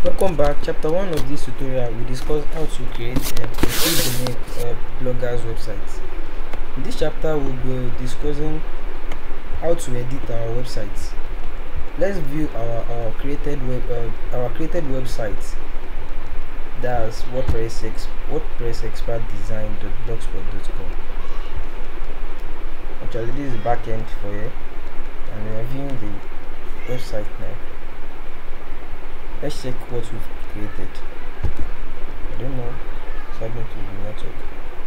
Welcome back. Chapter 1 of this tutorial we discuss how to create a free domain bloggers website. In this chapter we'll be discussing how to edit our website. Let's view our created website. That's WordPress expertdesign.blogspot.com. Actually, this is backend for you, and we are viewing the website now. Let's check what we've created. I don't know, submit to the network.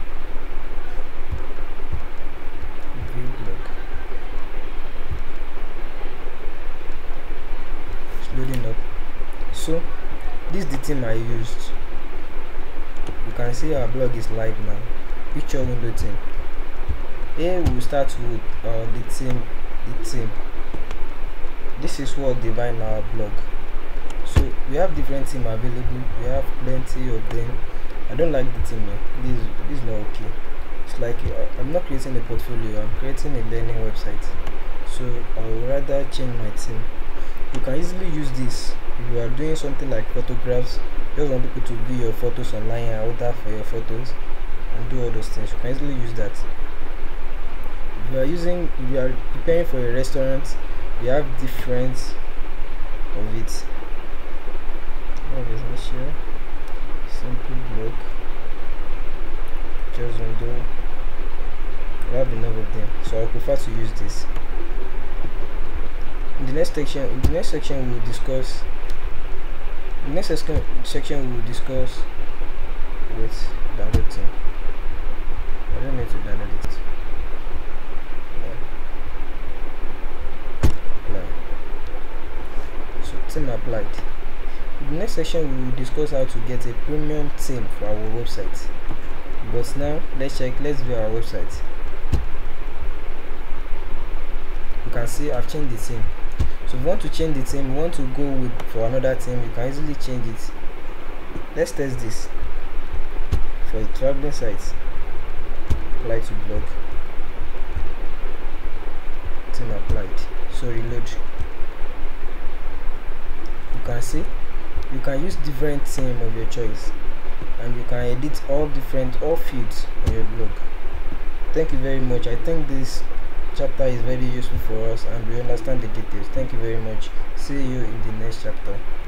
View blog. It's loading up. So this is the theme I used. You can see our blog is live now. Picture window theme. Here we will start with the theme. This is what defines our blog. So we have different themes available. We have plenty of them. I don't like the theme. This is not okay. It's like I'm not creating a portfolio. I'm creating a learning website. So I would rather change my theme. You can easily use this if you are doing something like photographs. Just want people to view your photos online and order for your photos and do all those things. You can easily use that. If you are preparing for a restaurant, you have different of it. What is this here? Simple blog. Just window. We have enough of them, so I prefer to use this. In the next section, we will discuss. The next section we will discuss with downloading. I don't need to download it. Apply. So theme applied. In the next section we will discuss how to get a premium theme for our website. But now let's view our website. You can see I've changed the theme. So if you want to change the theme, you want to go for another theme, you can easily change it. Let's test this. For a traveling site, apply to blog. Theme applied. So reload. You can see you can use different theme of your choice, and you can edit all fields on your blog. Thank you very much. I think this chapter is very useful for us and we understand the details. Thank you very much. See you in the next chapter.